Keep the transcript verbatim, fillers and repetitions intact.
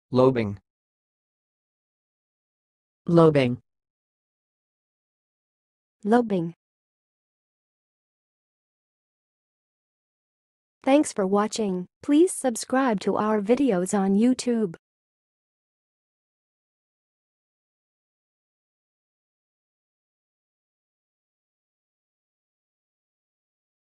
lobing, lobing, lobing. Thanks for watching. Please subscribe to our videos on YouTube.